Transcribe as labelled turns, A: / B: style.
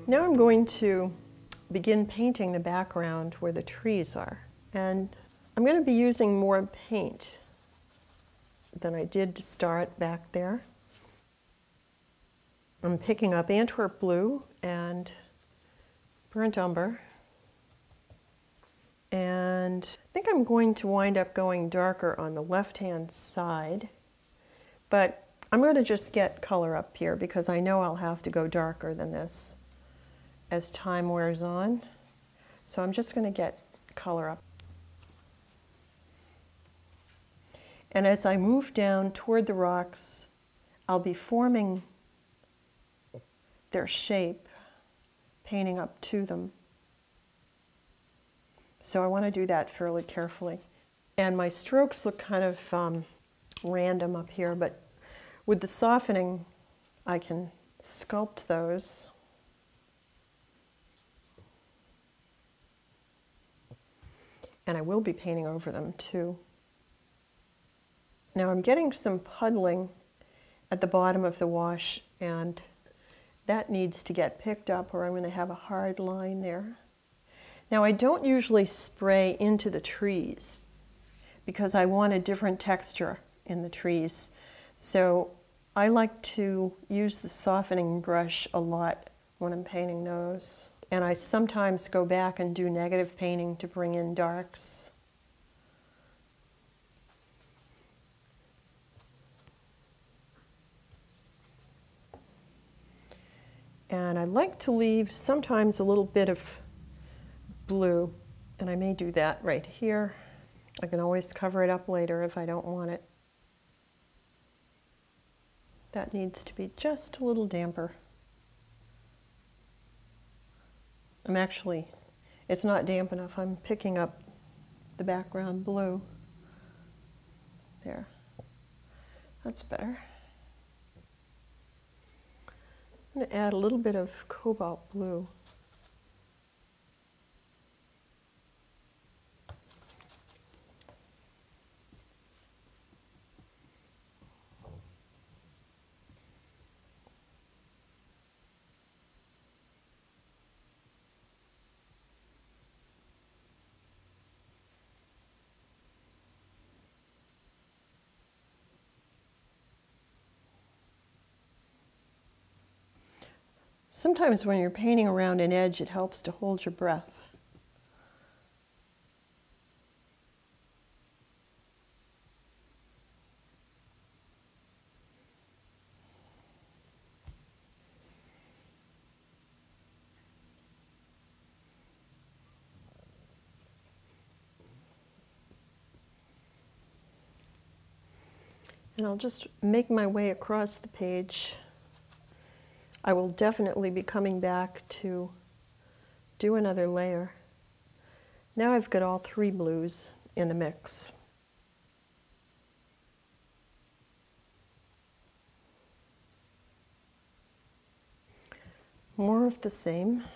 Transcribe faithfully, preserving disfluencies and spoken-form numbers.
A: Now I'm going to begin painting the background where the trees are. And I'm going to be using more paint than I did to start back there. I'm picking up Antwerp blue and burnt umber. And I think I'm going to wind up going darker on the left-hand side. But I'm going to just get color up here because I know I'll have to go darker than this as time wears on. So I'm just going to get color up. And as I move down toward the rocks, I'll be forming their shape, painting up to them. So I want to do that fairly carefully. And my strokes look kind of um, random up here, but with the softening, I can sculpt those. And I will be painting over them too. Now I'm getting some puddling at the bottom of the wash, and that needs to get picked up or I'm going to have a hard line there. Now I don't usually spray into the trees because I want a different texture in the trees. So I like to use the softening brush a lot when I'm painting those. And I sometimes go back and do negative painting to bring in darks. And I like to leave sometimes a little bit of blue, and I may do that right here. I can always cover it up later if I don't want it. That needs to be just a little damper. I'm actually, it's not damp enough. I'm picking up the background blue. There. That's better. I'm going to add a little bit of cobalt blue. Sometimes when you're painting around an edge, it helps to hold your breath. And I'll just make my way across the page. I will definitely be coming back to do another layer. Now I've got all three blues in the mix. More of the same.